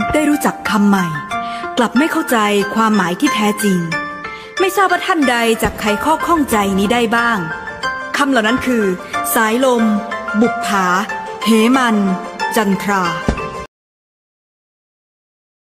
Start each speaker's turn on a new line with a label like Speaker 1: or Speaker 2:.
Speaker 1: ได้รู้จักคำใหม่กลับไม่เข้าใจความหมายที่แท้จริงไม่ทราบว่าท่านใดจักไขข้อข้องใจนี้ได้บ้างคำเหล่านั้นคือสายลมบุปผาเหมันจันทรา